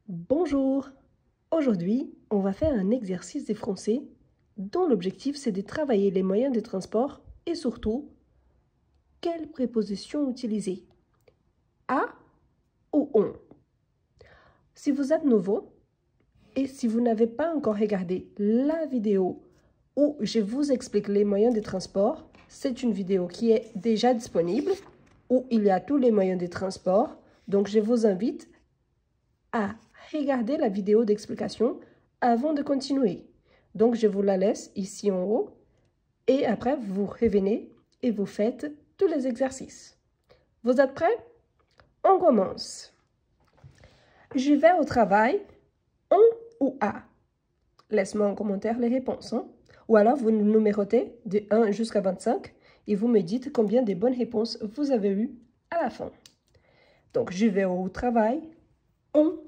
Bonjour! Aujourd'hui, on va faire un exercice des français dont l'objectif c'est de travailler les moyens de transport et surtout, quelle préposition utiliser? À ou on? Si vous êtes nouveau et si vous n'avez pas encore regardé la vidéo où je vous explique les moyens de transport, c'est une vidéo qui est déjà disponible où il y a tous les moyens de transport. Donc, je vous invite à regarder la vidéo d'explication avant de continuer. Donc, je vous la laisse ici en haut et après, vous revenez et vous faites tous les exercices. Vous êtes prêts? On commence. Je vais au travail, on ou à? Laisse-moi en commentaire les réponses. Ou alors, vous numérotez de 1 jusqu'à 25 et vous me dites combien de bonnes réponses vous avez eues à la fin. Donc, je vais au travail, on,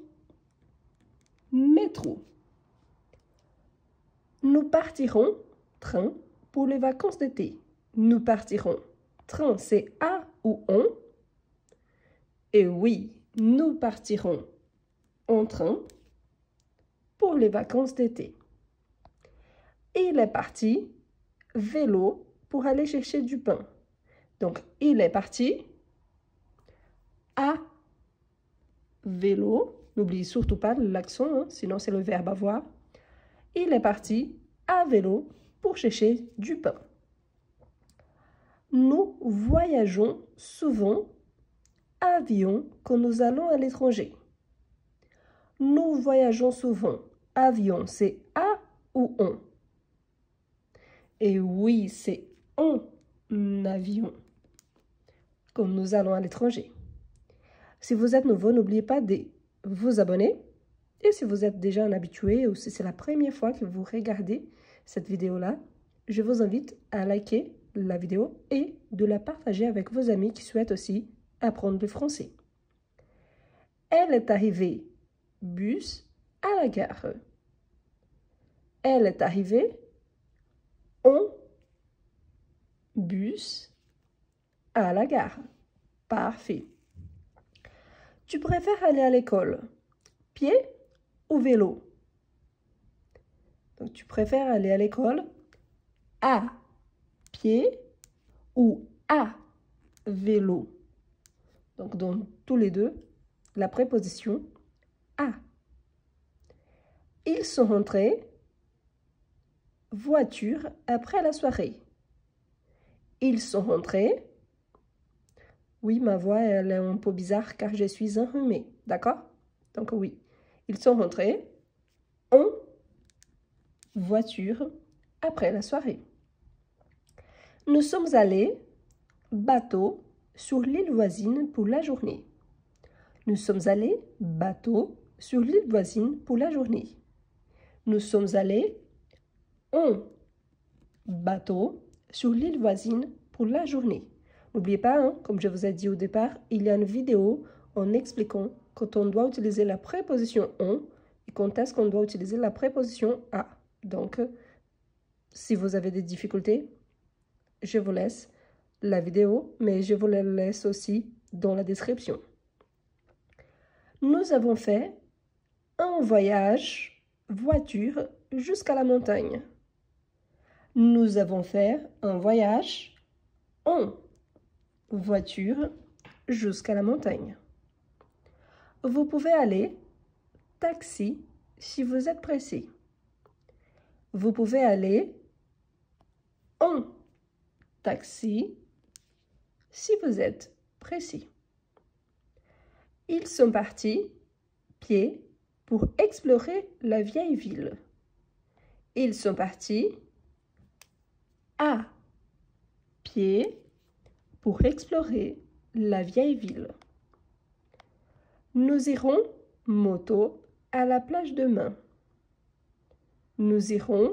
métro. Nous partirons, train, pour les vacances d'été. Nous partirons. Train, c'est à ou on. Et oui, nous partirons en train pour les vacances d'été. Il est parti, vélo, pour aller chercher du pain. Donc, il est parti à vélo. N'oubliez surtout pas l'accent, sinon c'est le verbe avoir. Il est parti à vélo pour chercher du pain. Nous voyageons souvent avion quand nous allons à l'étranger. Nous voyageons souvent. Avion, c'est à ou on? Et oui, c'est en avion quand nous allons à l'étranger. Si vous êtes nouveau, n'oubliez pas de vous abonner. Et si vous êtes déjà un habitué ou si c'est la première fois que vous regardez cette vidéo-là, je vous invite à liker la vidéo et de la partager avec vos amis qui souhaitent aussi apprendre le français. Elle est arrivée, bus, à la gare. Elle est arrivée en bus à la gare. Parfait. Tu préfères aller à l'école, pied ou vélo? Donc, tu préfères aller à l'école à pied ou à vélo? Donc, dans tous les deux, la préposition à. Ils sont rentrés voiture après la soirée. Ils sont rentrés. Oui, ma voix elle est un peu bizarre car je suis enrhumée, d'accord? Donc oui, ils sont rentrés en voiture après la soirée. Nous sommes allés bateau sur l'île voisine pour la journée. Nous sommes allés bateau sur l'île voisine pour la journée. Nous sommes allés en bateau sur l'île voisine pour la journée. N'oubliez pas, comme je vous ai dit au départ, il y a une vidéo en expliquant quand on doit utiliser la préposition en et quand est-ce qu'on doit utiliser la préposition à. Donc, si vous avez des difficultés, je vous laisse la vidéo, mais je vous la laisse aussi dans la description. Nous avons fait un voyage voiture jusqu'à la montagne. Nous avons fait un voyage en voiture jusqu'à la montagne. Vous pouvez aller taxi si vous êtes pressé. Vous pouvez aller en taxi si vous êtes pressé. Ils sont partis pied pour explorer la vieille ville. Ils sont partis à pied pour explorer la vieille ville. Nous irons moto à la plage demain. Nous irons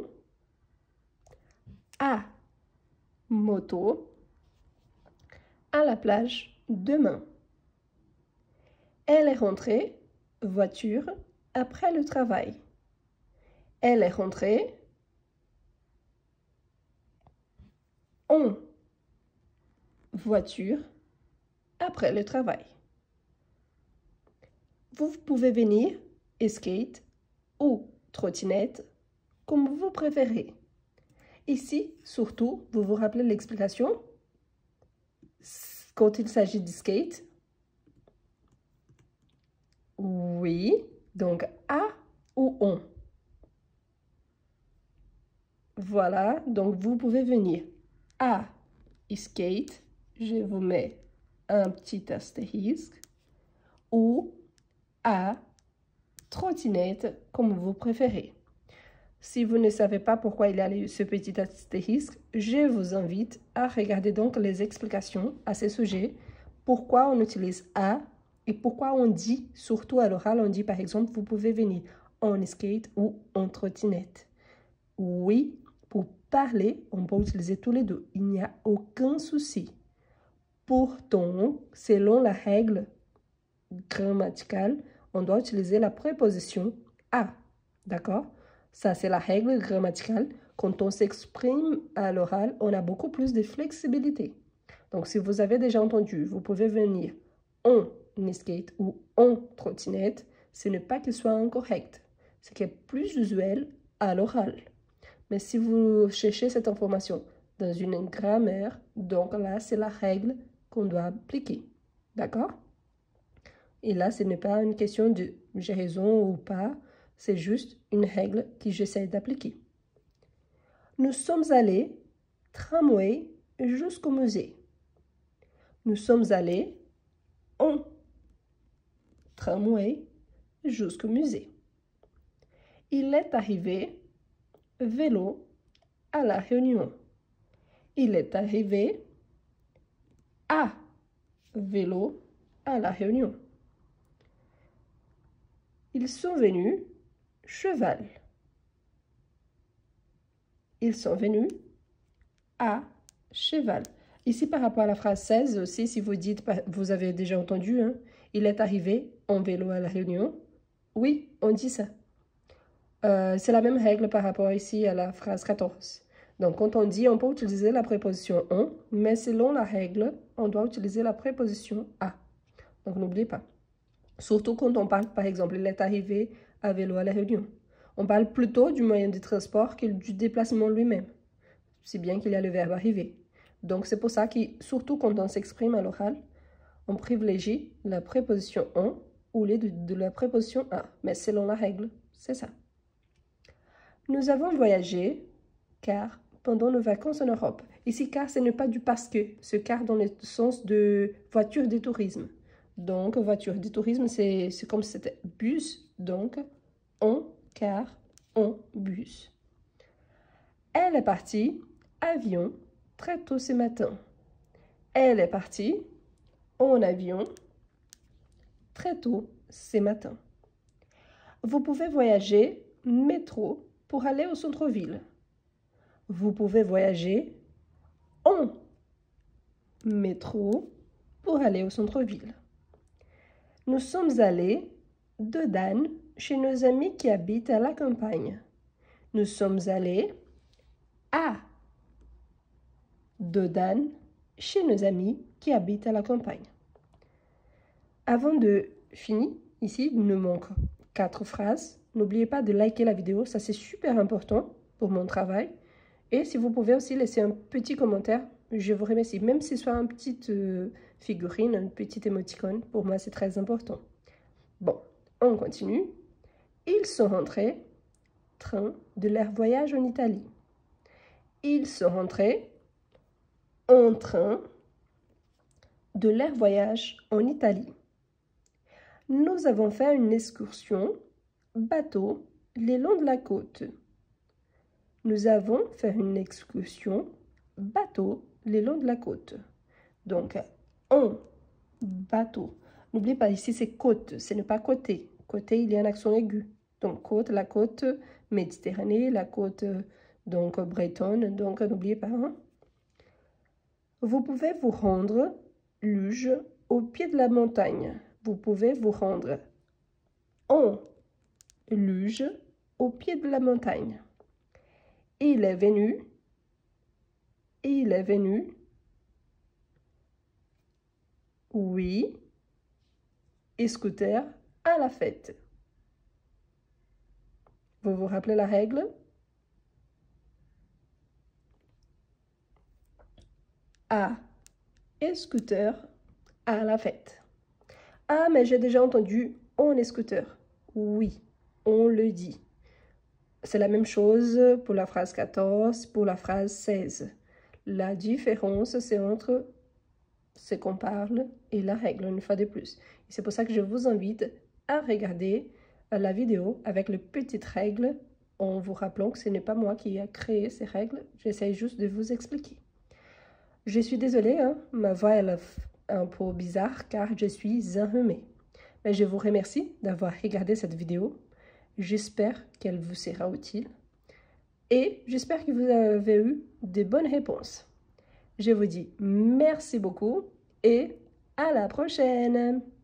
à moto à la plage demain. Elle est rentrée voiture après le travail. Elle est rentrée en voiture après le travail. Vous pouvez venir skate ou trottinette, comme vous préférez. Ici, surtout, vous vous rappelez l'explication quand il s'agit de skate. Oui, donc à ou on. Voilà, donc vous pouvez venir à skate, je vous mets un petit astérisque, ou à trottinette, comme vous préférez. Si vous ne savez pas pourquoi il y a ce petit astérisque, je vous invite à regarder donc les explications à ce sujet, pourquoi on utilise à et pourquoi on dit, surtout à l'oral, on dit par exemple, vous pouvez venir en skate ou en trottinette. Oui, pour parler, on peut utiliser tous les deux, il n'y a aucun souci. Pourtant, selon la règle grammaticale, on doit utiliser la préposition à, d'accord? Ça, c'est la règle grammaticale. Quand on s'exprime à l'oral, on a beaucoup plus de flexibilité. Donc, si vous avez déjà entendu, vous pouvez venir en skate ou en trottinette. Ce n'est pas qu'il soit incorrect. Ce qui est plus usuel à l'oral. Mais si vous cherchez cette information dans une grammaire, donc là, c'est la règle qu'on doit appliquer. D'accord? Et là, ce n'est pas une question de j'ai raison ou pas. C'est juste une règle que j'essaie d'appliquer. Nous sommes allés tramway jusqu'au musée. Nous sommes allés en tramway jusqu'au musée. Il est arrivé vélo à la Réunion. Il est arrivé à vélo à la Réunion. Ils sont venus cheval. Ils sont venus à cheval. Ici, par rapport à la phrase 16 aussi, si vous dites, vous avez déjà entendu, hein, il est arrivé en vélo à la Réunion. Oui, on dit ça. C'est la même règle par rapport ici à la phrase 14. Donc, quand on dit, on peut utiliser la préposition on, mais selon la règle, on doit utiliser la préposition à. Donc, n'oubliez pas. Surtout quand on parle, par exemple, il est arrivé à vélo à la Réunion. On parle plutôt du moyen de transport que du déplacement lui-même. Si bien qu'il y a le verbe arriver. Donc, c'est pour ça que, surtout quand on s'exprime à l'oral, on privilégie la préposition on au lieu de la préposition à. Mais selon la règle, c'est ça. Nous avons voyagé car pendant nos vacances en Europe. Ici, car, ce n'est pas du parce que. Ce car dans le sens de voiture de tourisme. Donc, voiture de tourisme, c'est comme si c'était bus. Donc, en car, en bus. Elle est partie avion très tôt ce matin. Elle est partie en avion très tôt ce matin. Vous pouvez voyager métro pour aller au centre-ville. Vous pouvez voyager en métro pour aller au centre-ville. Nous sommes allés de Dan chez nos amis qui habitent à la campagne. Nous sommes allés à de Dan chez nos amis qui habitent à la campagne. Avant de finir, ici, il nous manque 4 phrases. N'oubliez pas de liker la vidéo, ça c'est super important pour mon travail. Et si vous pouvez aussi laisser un petit commentaire, je vous remercie. Même si ce soit une petite figurine, une petite émoticône, pour moi c'est très important. Bon, on continue. Ils sont rentrés train de leur voyage en Italie. Ils sont rentrés en train de leur voyage en Italie. Nous avons fait une excursion bateau le long de la côte. Nous avons fait une excursion bateau le long de la côte. Donc, en bateau. N'oubliez pas, ici c'est côte, ce n'est pas côté. Côté, il y a un accent aigu. Donc, côte, la côte méditerranée, la côte donc bretonne. Donc, n'oubliez pas. Hein? Vous pouvez vous rendre luge au pied de la montagne. Vous pouvez vous rendre en luge au pied de la montagne. Il est venu. Oui, et scooter à la fête. Vous vous rappelez la règle? A et scooter à la fête. Ah, mais j'ai déjà entendu on est scooter. Oui, on le dit. C'est la même chose pour la phrase 14, pour la phrase 16. La différence, c'est entre ce qu'on parle et la règle, une fois de plus. C'est pour ça que je vous invite à regarder la vidéo avec les petites règles en vous rappelant que ce n'est pas moi qui ai créé ces règles. J'essaie juste de vous expliquer. Je suis désolée, hein, ma voix est un peu bizarre car je suis enrhumée. Mais je vous remercie d'avoir regardé cette vidéo. J'espère qu'elle vous sera utile. Et j'espère que vous avez eu de bonnes réponses. Je vous dis merci beaucoup et à la prochaine!